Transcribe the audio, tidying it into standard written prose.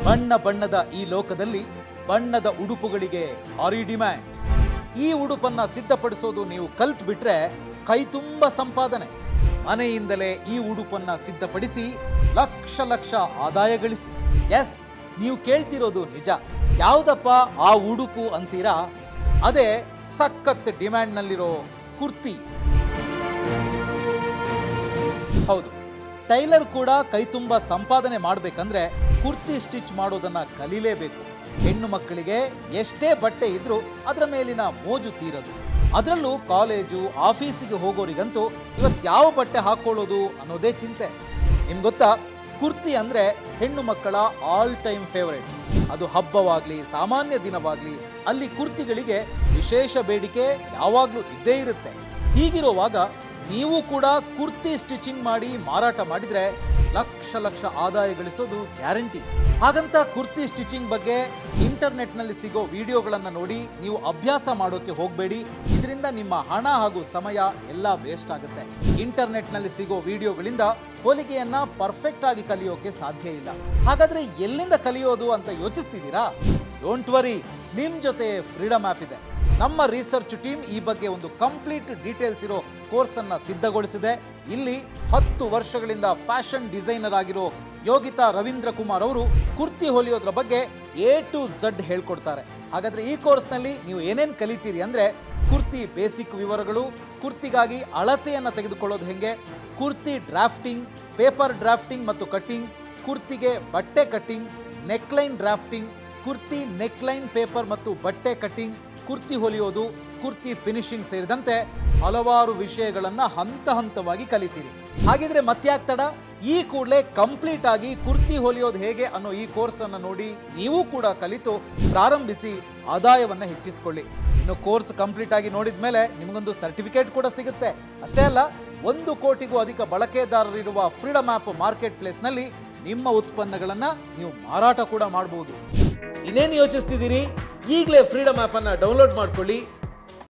ಬಣ್ಣ ಬಣ್ಣದ ಈ ಲೋಕದಲ್ಲಿ ಬಣ್ಣದ ಉಡುಪುಗಳಿಗೆ ಭಾರಿ ಡಿಮ್ಯಾಂಡ್. ಈ ಉಡುಪನ್ನ ಸಿದ್ಧಪಡಿಸೋದು ನೀವು ಕಲ್ತು ಬಿಟ್ರೆ ಕೈ ತುಂಬ ಸಂಪಾದನೆ. ಮನೆಯಿಂದಲೇ ಈ ಉಡುಪನ್ನ ಸಿದ್ಧಪಡಿಸಿ ಲಕ್ಷ ಲಕ್ಷ ಆದಾಯ ಗಳಿಸಿ. ಎಸ್, ನೀವು ಕೇಳ್ತಿರೋದು ನಿಜ. ಯಾವುದಪ್ಪ ಆ ಉಡುಪು ಅಂತೀರಾ? ಅದೇ ಸಖತ್ ಡಿಮ್ಯಾಂಡ್ನಲ್ಲಿರೋ ಕುರ್ತಿ. ಹೌದು, ಟೈಲರ್ ಕೂಡ ಕೈ ತುಂಬ ಸಂಪಾದನೆ ಮಾಡಬೇಕಂದ್ರೆ ಕುರ್ತಿ ಸ್ಟಿಚ್ ಮಾಡೋದನ್ನ ಕಲೀಲೇಬೇಕು. ಹೆಣ್ಣು ಮಕ್ಕಳಿಗೆ ಎಷ್ಟೇ ಬಟ್ಟೆ ಇದ್ರೂ ಅದರ ಮೇಲಿನ ಮೋಜು ತೀರದು. ಅದರಲ್ಲೂ ಕಾಲೇಜು ಆಫೀಸಿಗೆ ಹೋಗೋರಿಗಂತೂ ಇವತ್ತು ಯಾವ ಬಟ್ಟೆ ಹಾಕೊಳ್ಳೋದು ಅನ್ನೋದೇ ಚಿಂತೆ. ನಿಮ್ಗೆ ಗೊತ್ತಾ, ಕುರ್ತಿ ಅಂದ್ರೆ ಹೆಣ್ಣು ಮಕ್ಕಳ ಆಲ್ ಟೈಮ್ ಫೇವರೇಟ್. ಅದು ಹಬ್ಬವಾಗ್ಲಿ ಸಾಮಾನ್ಯ ದಿನವಾಗ್ಲಿ ಅಲ್ಲಿ ಕುರ್ತಿಗಳಿಗೆ ವಿಶೇಷ ಬೇಡಿಕೆ ಯಾವಾಗಲೂ ಇದ್ದೇ ಇರುತ್ತೆ. ಹೀಗಿರುವಾಗ ನೀವು ಕೂಡ ಕುರ್ತಿ ಸ್ಟಿಚಿಂಗ್ ಮಾಡಿ ಮಾರಾಟ ಮಾಡಿದ್ರೆ ಲಕ್ಷ ಲಕ್ಷ ಆದಾಯ ಗಳಿಸೋದು ಗ್ಯಾರಂಟಿ. ಹಾಗಂತ ಕುರ್ತಿ ಸ್ಟಿಚಿಂಗ್ ಬಗ್ಗೆ ಇಂಟರ್ನೆಟ್ನಲ್ಲಿ ಸಿಗೋ ವಿಡಿಯೋಗಳನ್ನು ನೋಡಿ ನೀವು ಅಭ್ಯಾಸ ಮಾಡೋಕೆ ಹೋಗಬೇಡಿ. ಇದರಿಂದ ನಿಮ್ಮ ಹಣ ಹಾಗೂ ಸಮಯ ಎಲ್ಲ ವೇಸ್ಟ್ ಆಗುತ್ತೆ. ಇಂಟರ್ನೆಟ್ನಲ್ಲಿ ಸಿಗೋ ವಿಡಿಯೋಗಳಿಂದ ಹೊಲಿಗೆಯನ್ನ ಪರ್ಫೆಕ್ಟ್ ಆಗಿ ಕಲಿಯೋಕೆ ಸಾಧ್ಯ ಇಲ್ಲ. ಹಾಗಾದ್ರೆ ಎಲ್ಲಿಂದ ಕಲಿಯೋದು ಅಂತ ಯೋಚಿಸ್ತಿದ್ದೀರಾ? ಡೋಂಟ್ ವರಿ, ನಿಮ್ ಜೊತೆ ಫ್ರೀಡಮ್ ಆ್ಯಪ್ ಇದೆ. ನಮ್ಮ ರಿಸರ್ಚ್ ಟೀಮ್ ಈ ಬಗ್ಗೆ ಒಂದು ಕಂಪ್ಲೀಟ್ ಡೀಟೇಲ್ಸ್ ಇರೋ ಕೋರ್ಸ್ ಅನ್ನ ಸಿದ್ಧಗೊಳಿಸಿದೆ. ಇಲ್ಲಿ 10 ವರ್ಷಗಳಿಂದ ಫ್ಯಾಷನ್ ಡಿಸೈನರ್ ಆಗಿರೋ ಯೋಗಿತಾ ರವೀಂದ್ರ ಕುಮಾರ್ ಅವರು ಕುರ್ತಿ ಹೊಲಿಯೋದ್ರ ಬಗ್ಗೆ A to Z ಹೇಳ್ಕೊಡ್ತಾರೆ. ಹಾಗಾದ್ರೆ ಈ ಕೋರ್ಸ್ನಲ್ಲಿ ನೀವು ಏನೇನು ಕಲಿತೀರಿ ಅಂದ್ರೆ, ಕುರ್ತಿ ಬೇಸಿಕ್ ವಿವರಗಳು, ಕುರ್ತಿಗಾಗಿ ಅಳತೆಯನ್ನು ತೆಗೆದುಕೊಳ್ಳೋದು ಹೆಂಗೆ, ಕುರ್ತಿ ಡ್ರಾಫ್ಟಿಂಗ್, ಪೇಪರ್ ಡ್ರಾಫ್ಟಿಂಗ್ ಮತ್ತು ಕಟ್ಟಿಂಗ್, ಕುರ್ತಿಗೆ ಬಟ್ಟೆ cutting, neckline drafting, kurti neckline paper ಮತ್ತು ಬಟ್ಟೆ ಕಟ್ಟಿಂಗ್, ಕುರ್ತಿ ಹೊಲಿಯೋದು, ಕುರ್ತಿ ಫಿನಿಶಿಂಗ್ ಸೇರಿದಂತೆ ಹಲವಾರು ವಿಷಯಗಳನ್ನ ಹಂತ ಹಂತವಾಗಿ ಕಲಿತೀರಿ. ಹಾಗಿದ್ರೆ ಮತ್ತ್ಯಾಕ್ ತಡ? ಈ ಕೂಡಲೇ ಕಂಪ್ಲೀಟ್ ಆಗಿ ಕುರ್ತಿ ಹೊಲಿಯೋದು ಹೇಗೆ ಅನ್ನೋ ಈ ಕೋರ್ಸ್ ಅನ್ನು ನೋಡಿ ನೀವು ಕೂಡ ಕಲಿತು ಪ್ರಾರಂಭಿಸಿ ಆದಾಯವನ್ನ ಹೆಚ್ಚಿಸಿಕೊಳ್ಳಿ. ಇನ್ನು ಕೋರ್ಸ್ ಕಂಪ್ಲೀಟ್ ಆಗಿ ನೋಡಿದ ಮೇಲೆ ನಿಮಗೊಂದು ಸರ್ಟಿಫಿಕೇಟ್ ಕೂಡ ಸಿಗುತ್ತೆ. ಅಷ್ಟೇ ಅಲ್ಲ, 1 ಕೋಟಿಗೂ ಅಧಿಕ ಬಳಕೆದಾರರಿರುವ ಫ್ರೀಡಮ್ ಆ್ಯಪ್ ಮಾರ್ಕೆಟ್ ಪ್ಲೇಸ್ನಲ್ಲಿ ನಿಮ್ಮ ಉತ್ಪನ್ನಗಳನ್ನ ನೀವು ಮಾರಾಟ ಕೂಡ ಮಾಡಬಹುದು. ಇನ್ನೇನು ಯೋಚಿಸ್ತಿದ್ದೀರಿ? ಈಗಲೇ ಫ್ರೀಡಮ್ ಆ್ಯಪ್ ಅನ್ನು ಡೌನ್ಲೋಡ್ ಮಾಡ್ಕೊಳ್ಳಿ.